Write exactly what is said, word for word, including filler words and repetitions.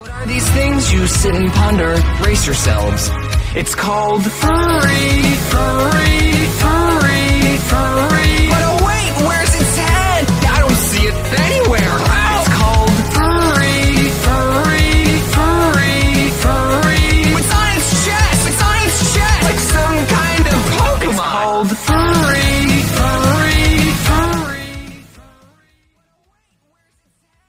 What are these things you sit and ponder? Brace yourselves. It's called furry, furry, furry, furry. But oh wait, where's its head? I don't see it anywhere. It's called furry, furry, furry, furry. It's on its chest, it's on its chest. Like some kind of Pokemon. It's called furry.